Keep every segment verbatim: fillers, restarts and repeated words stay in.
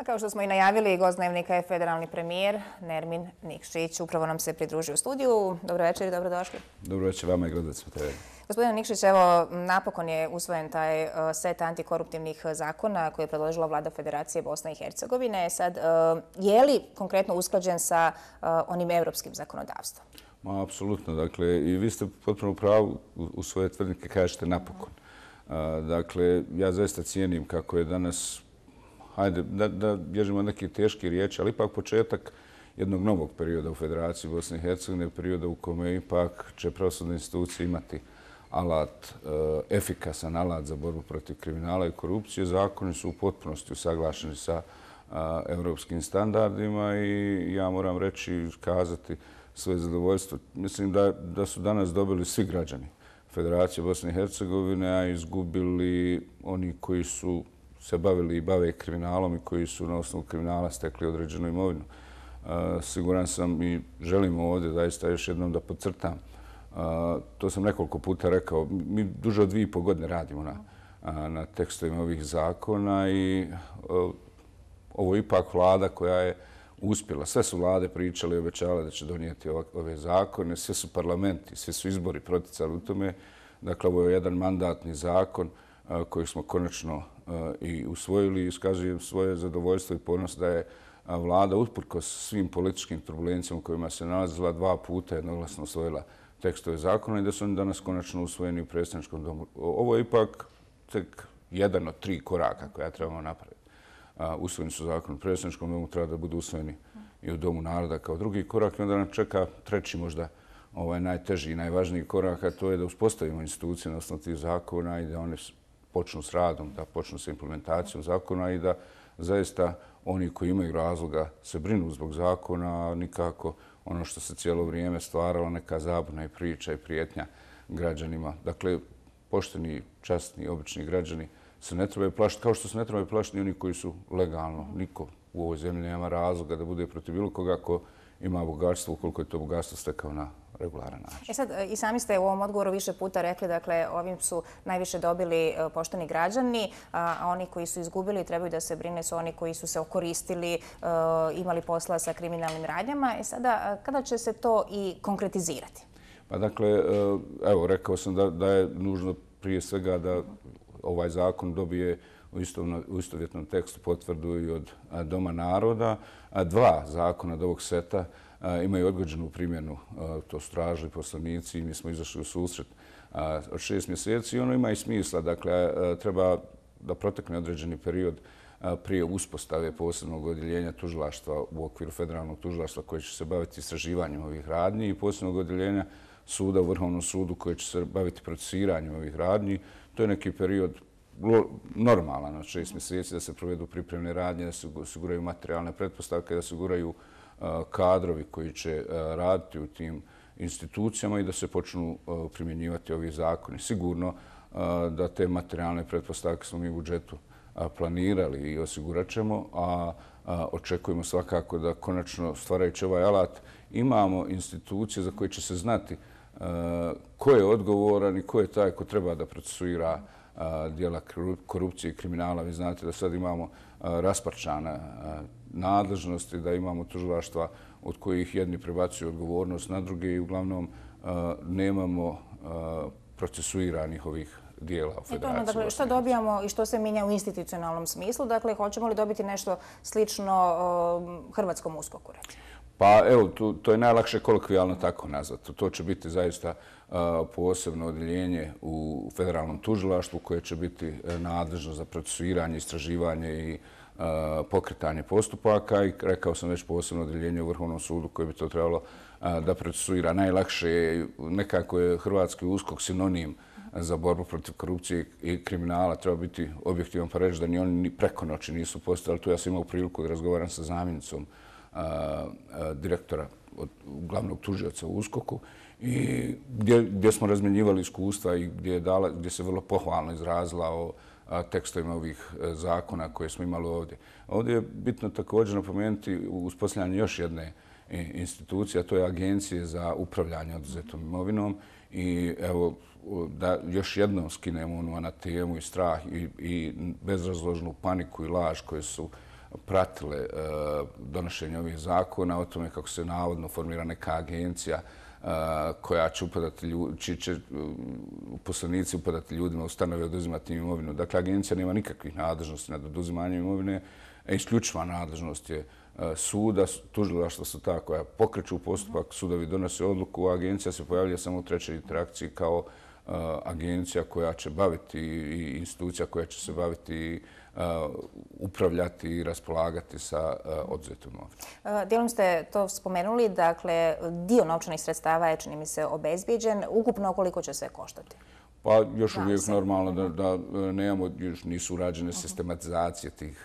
A kao što smo i najavili, gost Dnevnika je federalni premijer Nermin Nikšić. Upravo nam se pridružio u studiju. Dobro večer i dobrodošli. Dobro večer vama i gledalcima te ve. Gospodine Nikšić, evo, napokon je usvojen taj set antikoruptivnih zakona koje je predložila vlada Federacije Bosne i Hercegovine. Sad, je li konkretno usklađen sa onim evropskim zakonodavstvom? Ma, apsolutno. Dakle, i vi ste potpuno u pravu u svoje tvrdnike kažete napokon. Dakle, ja zaista cijenim kako je danas, hajde, da, da bježimo neke teške riječi, ali ipak početak jednog novog perioda u Federaciji Bosne i Hercegovine, perioda u kome ipak će pravosudne institucije imati alat, efikasan alat za borbu protiv kriminala i korupcije. Zakoni su u potpunosti usaglašeni sa evropskim standardima i ja moram reći i kazati svoje zadovoljstvo. Mislim da, da su danas dobili svi građani Federacije Bosne i Hercegovine, a izgubili oni koji su se bavili i bave kriminalom i koji su na osnovu kriminala stekli određenu imovinu. Siguran sam i želim ovdje zaista još jednom da podcrtam. To sam nekoliko puta rekao. Mi duže od dvije i pol godine radimo na, na tekstovima ovih zakona i ovo je ipak vlada koja je uspjela. Sve su vlade pričale i obećale da će donijeti ove zakone, sve su parlamenti, sve su izbori proticali u tome. Dakle, ovo je jedan mandatni zakon koji smo konačno i usvojili i iskazujem svoje zadovoljstvo i ponos da je vlada usprkos svim političkim turbulencijama u kojima se nalazila dva puta jednoglasno usvojila tekstove zakona i da su oni danas konačno usvojeni u predsjedničkom domu. Ovo je ipak tek jedan od tri koraka koja trebamo napraviti. Usvojeni su zakon u predsjedničkom domu, treba da budu usvojeni i u Domu naroda kao drugi korak i onda nam čeka treći možda ovaj najteži i najvažniji korak, a to je da uspostavimo institucije na osnovu tih zakona i da one počnu s radom, da počnu s implementacijom zakona i da zaista oni koji imaju razloga se brinu zbog zakona, a nikako ono što se cijelo vrijeme stvaralo, neka zabuna i priča i prijetnja građanima. Dakle, pošteni, časni, obični građani se ne trebaju plašiti, kao što se ne trebaju plašiti ni oni koji su legalno. Niko u ovoj zemlji nema razloga da bude protiv bilo koga ko ima bogatstvo, ukoliko je to bogatstvo stekao na regularan način. E sad, i sami ste u ovom odgovoru više puta rekli, dakle, ovim su najviše dobili pošteni građani, a oni koji su izgubili trebaju da se brine su oni koji su se okoristili, imali posla sa kriminalnim radnjama. E sada, kada će se to i konkretizirati? Pa dakle, evo, rekao sam da, da je nužno prije svega da ovaj zakon dobije u istovjetnom tekstu potvrdu i od Doma naroda. Dva zakona od ovog seta imaju odgođenu primjenu, to su tražili poslanici i mi smo izašli u susret od šest mjeseci i ono ima i smisla. Dakle, treba da protekne određeni period prije uspostave posebnog odjeljenja tužilaštva u okviru federalnog tužilaštva koje će se baviti istraživanjem ovih radnji i posebnog odjeljenja suda u Vrhovnom sudu koje će se baviti procesiranjem ovih radnji. To je neki period normalan od šest mjeseci da se provedu pripremne radnje, da se osiguraju materijalne pretpostavke, da se osiguraju kadrovi koji će raditi u tim institucijama i da se počnu primjenjivati ovi zakoni. Sigurno da te materijalne pretpostavke smo mi u budžetu planirali i osigurat ćemo, a očekujemo svakako da konačno stvarajući ovaj alat imamo institucije za koje će se znati ko je odgovoran i ko je taj ko treba da procesuira djela korupcije i kriminala. Vi znate da sad imamo rasparčane nadležnosti, da imamo tužilaštva od kojih jedni prebacuju odgovornost na druge i uglavnom nemamo procesuiranih ovih dijela u Federaciji. Dakle, što dobijamo i što se mijenja u institucionalnom smislu? Dakle, hoćemo li dobiti nešto slično hrvatskom uskoku, recimo? Pa evo, to, to je najlakše kolokvijalno tako nazvati. To će biti zaista uh, posebno odjeljenje u federalnom tužilaštvu koje će biti nadležno za procesuiranje, istraživanje i uh, pokretanje postupaka i rekao sam već posebno odjeljenje u Vrhovnom sudu koje bi to trebalo uh, da procesuira. Najlakše nekako je hrvatski uskok sinonim za borbu protiv korupcije i kriminala. Treba biti objektivan pa reći da ni oni ni preko noći nisu postali. Tu ja sam imao priliku da razgovaram sa zamjenicom direktora od glavnog tužioca u uskoku i gdje, gdje smo razmjenjivali iskustva i gdje, je dala, gdje se vrlo pohvalno izrazila o tekstovima ovih zakona koje smo imali ovdje. Ovdje je bitno također napomenuti uspostavljanje još jedne institucije, a to je Agencije za upravljanje oduzetom imovinom i evo da još jednom skinemo onu anatemu i strah i, i bezrazložnu paniku i laž koje su pratile donošenje ovih zakona, o tome kako se navodno formira neka agencija koja će upadati ljudi, čiji će uposlenici upadati ljudima u stanove, oduzimati imovinu. Dakle, agencija nema nikakvih nadležnosti nad oduzimanjem imovine. Isključiva nadležnost je suda, tužilaštva su ta koja pokreću postupak, sudovi donose odluku, a agencija se pojavlja samo u trećoj interakciji kao agencija koja će baviti i institucija koja će se baviti upravljati i raspolagati sa oduzetom imovinom. Dijelom ste to spomenuli, dakle, dio novčanih sredstava je, čini mi se, obezbijeđen. Ukupno koliko će se koštati? Pa još uvijek normalno da nemamo, još nisu urađene sistematizacije tih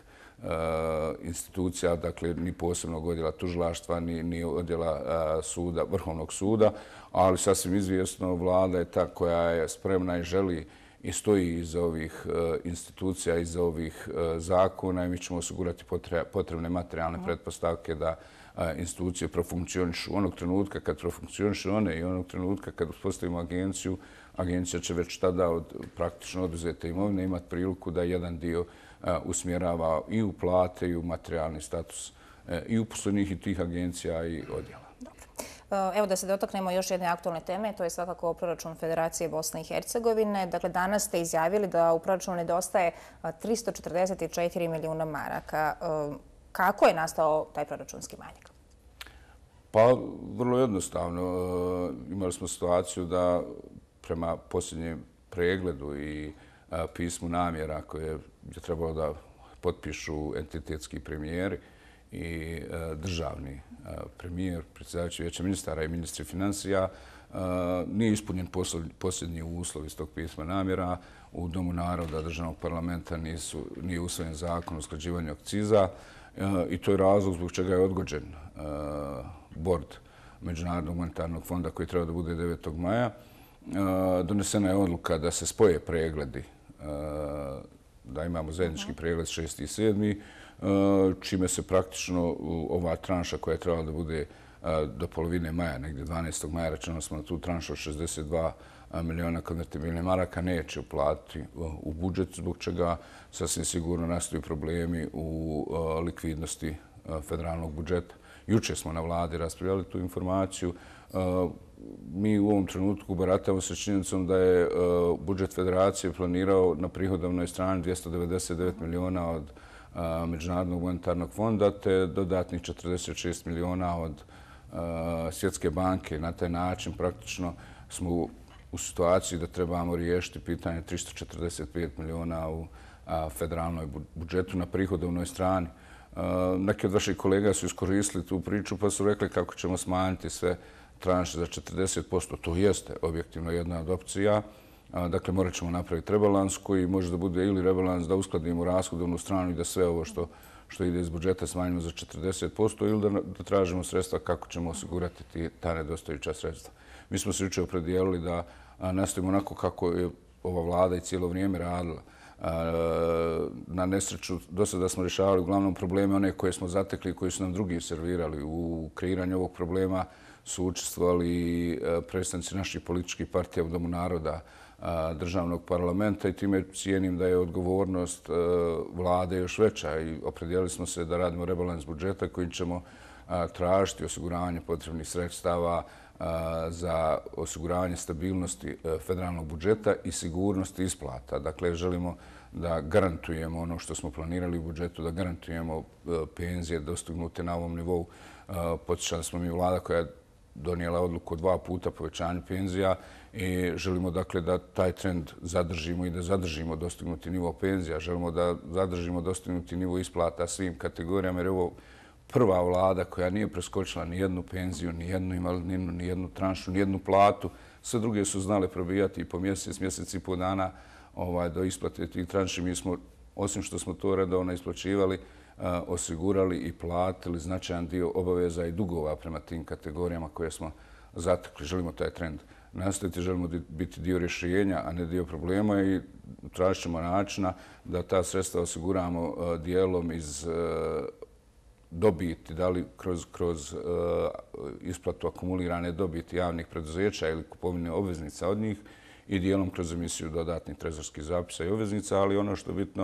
institucija, dakle, ni posebnog odjela tužilaštva, ni odjela suda, Vrhovnog suda, ali sasvim izvjesno vlada je ta koja je spremna i želi i stoji iza ovih institucija, iza ovih zakona i mi ćemo osigurati potrebne materijalne pretpostavke da institucije profunkcionišu. Onog trenutka kad profunkcionišu one i onog trenutka kad uspostavimo agenciju, agencija će već tada od praktično oduzete imovine imati priliku da jedan dio usmjerava i u plate i u materijalni status i uposlenih i tih agencija i odjela. Evo da se dotaknemo još jedne aktualne teme, to je svakako proračun Federacije Bosne i Hercegovine. Dakle, danas ste izjavili da u proračunu nedostaje tristo četrdeset četiri milijuna maraka. Kako je nastao taj proračunski manjak? Pa, vrlo jednostavno. Imali smo situaciju da prema posljednjem pregledu i pismu namjera koje je trebalo da potpišu entitetski premijeri i državni premijer, predsjedavajući Vijeća ministara i ministri financija, nije ispunjen posljednji uslov iz tog pisma namjera. U Domu naroda državnog parlamenta nije usvojen zakon o usklađivanju akciza i to je razlog zbog čega je odgođen bord Međunarodnog monetarnog fonda koji treba da bude devetog maja. Donesena je odluka da se spoje pregledi, da imamo zajednički pregled šesti i sedmi, čime se praktično ova tranša koja je trebala da bude do polovine maja, negdje dvanaestog maja, računali smo na tu tranšu od šezdeset dva miliona konvertibilnih maraka, neće uplatiti u budžet, zbog čega sasvim sigurno nastaju problemi u likvidnosti federalnog budžeta. Juče smo na vladi raspravljali tu informaciju. Mi u ovom trenutku baratamo sa činjenicom da je budžet federacije planirao na prihodovnoj strani dvjesto devedeset devet miliona od Međunarodnog monetarnog fonda te dodatnih četrdeset šest miliona od Svjetske banke. Na taj način praktično smo u situaciji da trebamo riješiti pitanje tristo četrdeset pet miliona u federalnoj budžetu na prihodovnoj strani. Neki od vaših kolega su iskoristili tu priču pa su rekli kako ćemo smanjiti sve tranše za četrdeset posto. To jeste objektivno jedna od opcija. Dakle, morat ćemo napraviti rebalans koji može da bude ili rebalans da uskladimo rashodovnu stranu i da sve ovo što ide iz budžeta smanjimo za četrdeset posto ili da tražimo sredstva kako ćemo osigurati ta nedostajuća sredstva. Mi smo se jučer opredijelili da nastavimo onako kako je ova vlada i cijelo vrijeme radila. Na nesreću do sada smo rješavali uglavnom probleme one koje smo zatekli i koji su nam drugi servirali. U kreiranju ovog problema su učestvovali predstavnici naših političkih partija u Domu naroda, državnog parlamenta i time cijenim da je odgovornost vlade još veća i opredijelili smo se da radimo rebalans budžeta kojim ćemo tražiti osiguravanje potrebnih sredstava za osiguravanje stabilnosti federalnog budžeta i sigurnosti isplata. Dakle, želimo da garantujemo ono što smo planirali u budžetu, da garantujemo penzije dostignute na ovom nivou. Podsjećali smo mi vlada koja je donijela odluku o dva puta povećanju penzija i želimo dakle da taj trend zadržimo i da zadržimo dostignuti nivo penzija. Želimo da zadržimo dostignuti nivo isplata svim kategorijama jer je ovo prva vlada koja nije preskočila ni jednu penziju, ni jednu invalidninu, ni jednu tranšu, ni jednu platu. Sve druge su znale probijati i po mjesec, mjesec i po dana do isplate tih tranši. Mi smo, osim što smo to redovno isplaćivali, osigurali i platili značajan dio obaveza i dugova prema tim kategorijama koje smo zatekli. Želimo taj trend nastaviti, želimo biti dio rješenja, a ne dio problema i tražit ćemo načina da ta sredstva osiguramo dijelom iz dobiti, da li kroz isplatu akumulirane dobiti javnih preduzeća ili kupovine obveznica od njih i dijelom kroz emisiju dodatnih trezorskih zapisa i obveznica, ali ono što je bitno,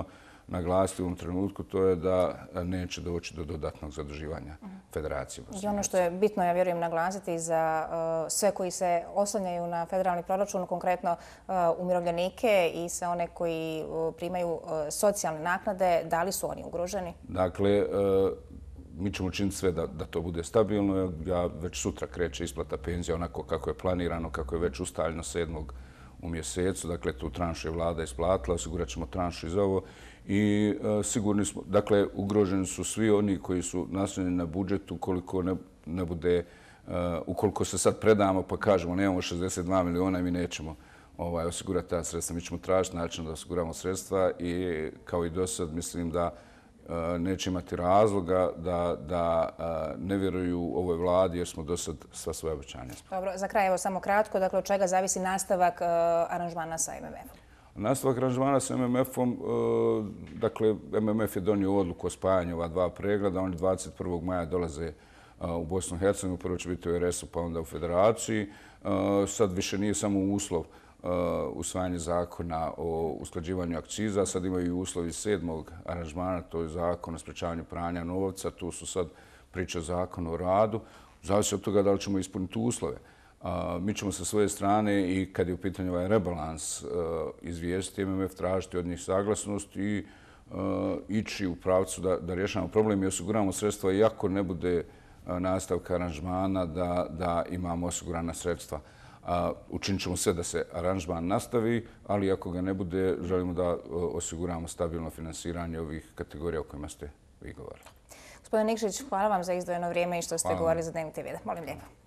naglasiti u ovom trenutku, to je da neće doći do dodatnog zaduživanja Federacije. I ono što je bitno, ja vjerujem, naglasiti za sve koji se oslanjaju na federalni proračun, konkretno umirovljenike i sve one koji primaju socijalne naknade, da li su oni ugroženi? Dakle, mi ćemo učiniti sve da, da to bude stabilno. Ja već sutra kreće isplata penzija onako kako je planirano, kako je već ustaljeno sedmog u mjesecu. Dakle, tu tranšu je vlada isplatila, osigurat ćemo tranšu i za ovo. I e, sigurni smo, dakle, ugroženi su svi oni koji su naslonjeni na budžet ukoliko ne, ne bude, e, ukoliko se sad predamo pa kažemo nemamo šezdeset dva miliona i mi nećemo ovaj, osigurati ta sredstva. Mi ćemo tražiti način da osiguramo sredstva i kao i do sad mislim da neće imati razloga da, da ne vjeruju ovoj vladi jer smo do sad sva svoje obećanja. Dobro, za kraj evo samo kratko, dakle od čega zavisi nastavak uh, aranžmana sa M M F-om? Nastavak aranžmana sa M M F-om, uh, dakle M M F je donio odluku o spajanju ova dva pregleda, oni dvadeset prvog maja dolaze uh, u Bosnu i Hercegovinu, prvo će biti u R S-u pa onda u Federaciji. Uh, sad više nije samo uslov Uh, usvajanje zakona o usklađivanju akciza. Sad imaju i uslovi sedmog aranžmana, to je zakon o sprečavanju pranja novca. Tu su sad priče o zakonu o radu. Zavisi od toga da li ćemo ispuniti uslove. Uh, mi ćemo sa svoje strane i kad je u pitanju ovaj rebalans uh, izvijestiti M M F, tražiti od njih saglasnost i uh, ići u pravcu da, da rješavamo problem i osiguramo sredstva iako ne bude uh, nastavka aranžmana da, da imamo osigurana sredstva. Učinit ćemo sve da se aranžman nastavi, ali ako ga ne bude, želimo da osiguramo stabilno finansiranje ovih kategorija o kojima ste vi govorili. Gospodin Nikšić, hvala vam za izdvojeno vrijeme i što ste govorili za Dnevnik T V. Molim lijepo.